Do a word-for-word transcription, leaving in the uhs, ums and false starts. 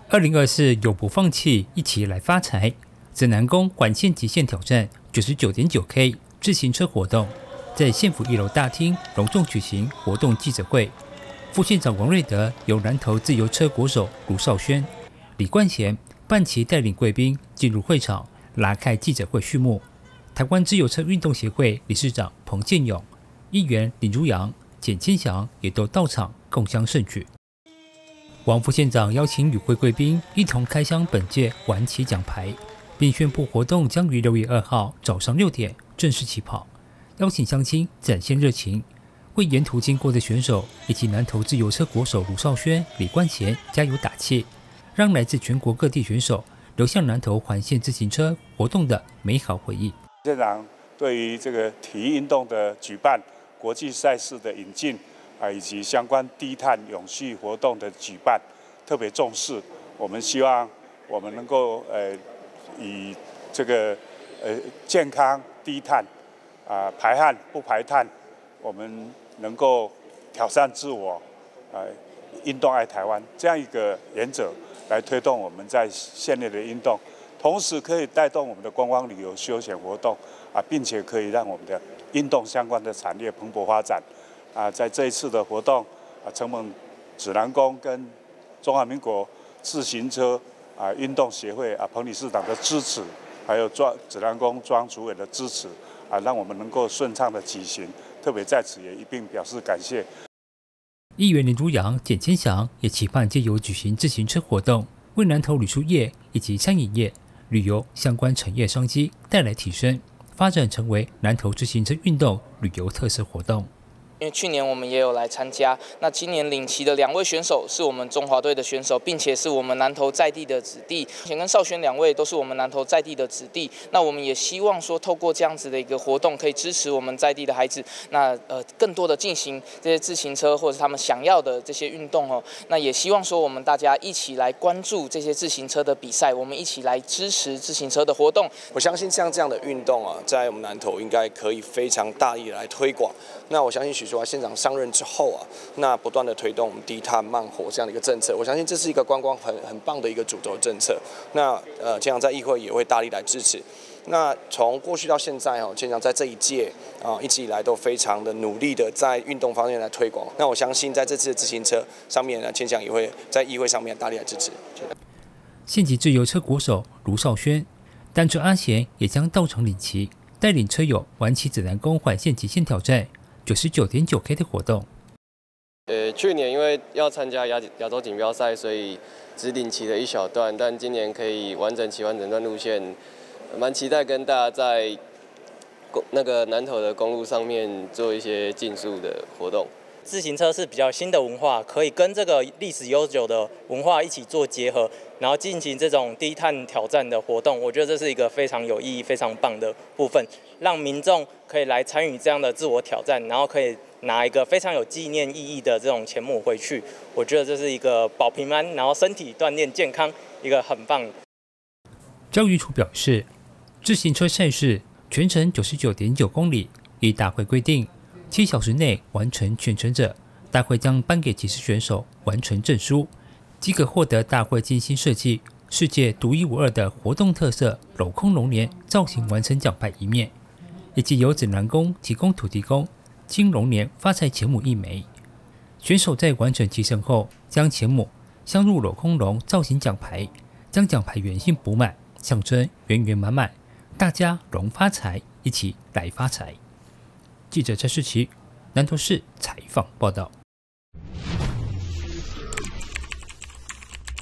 二零二四永不放弃，一起来发财。指南宫环线极限挑战九十九点九 K 自行车活动，在县府一楼大厅隆重举行活动记者会。副县长王瑞德由南投自由车国手卢少轩、李冠贤伴其带领贵宾进入会场，拉开记者会序幕。台湾自由车运动协会理事长彭建勇、议员林如阳、简千祥也都到场共襄盛举。王副县长邀请与会贵宾一同开箱本届晚起奖牌，并宣布活动将于六月二号早上六点正式起跑，邀请乡亲展现热情，为沿途经过的选手以及南投自由车国手卢少轩、李冠贤加油打气，让来自全国各地选手留下南投环线自行车活动的美好回忆。 县长对于这个体育运动的举办、国际赛事的引进啊，以及相关低碳永续活动的举办特别重视。我们希望我们能够呃以这个呃健康低碳啊、排汗不排碳，我们能够挑战自我，呃运动爱台湾这样一个原则来推动我们在县内的运动。同时可以带动我们的观光旅游休闲活动啊，并且可以让我们的运动相关的产业蓬勃发展啊。在这一次的活动啊，承蒙指南宫跟中华民国自行车啊运动协会啊彭理事长的支持，还有庄指南宫庄主委的支持啊，让我们能够顺畅的举行。特别在此也一并表示感谢。 议员林如阳、简千祥也期盼借由举行自行车活动，为南投旅宿业以及餐饮业、旅游相关产业商机带来提升，发展成为南投自行车运动旅游特色活动。 因为去年我们也有来参加，那今年领旗的两位选手是我们中华队的选手，并且是我们南投在地的子弟。前跟少轩两位都是我们南投在地的子弟。那我们也希望说，透过这样子的一个活动，可以支持我们在地的孩子，那呃更多的进行这些自行车或者是他们想要的这些运动哦。那也希望说，我们大家一起来关注这些自行车的比赛，我们一起来支持自行车的活动。 我相信像这样的运动啊，在我们南投应该可以非常大力来推广。那我相信许淑华县长上任之后啊，那不断的推动我们低碳慢活这样的一个政策，我相信这是一个观光很很棒的一个主轴政策。那呃，县长在议会也会大力来支持。那从过去到现在哦，县长在这一届啊，一直以来都非常的努力的在运动方面来推广。那我相信在这次的自行车上面呢，县长也会在议会上面大力来支持。 县级自由车国手卢少轩、单车阿贤也将到场领旗，带领车友玩起指南宫环线极限挑战九十九点九 K 的活动。 呃，去年因为要参加亚亚洲锦标赛，所以只领骑了一小段，但今年可以完整骑完整段路线，蛮期待跟大家在那个南投的公路上面做一些竞速的活动。 自行车是比较新的文化，可以跟这个历史悠久的文化一起做结合，然后进行这种低碳挑战的活动。我觉得这是一个非常有意义、非常棒的部分，让民众可以来参与这样的自我挑战，然后可以拿一个非常有纪念意义的这种钱母回去。我觉得这是一个保平安，然后身体锻炼健康，一个很棒。 教育处表示，自行车赛事全程九十九点九公里，依大会规定，七小时内完成全程者，大会将颁给几十选手完成证书，即可获得大会精心设计、世界独一无二的活动特色镂空龙年造型完成奖牌一面，以及由指南宫提供土地公金龙年发财钱母一枚。选手在完成骑乘后，将钱母镶入镂空龙造型奖牌，将奖牌圆心补满，象征圆圆满满，大家龙发财，一起来发财。记者陈世奇，南投市采访报道。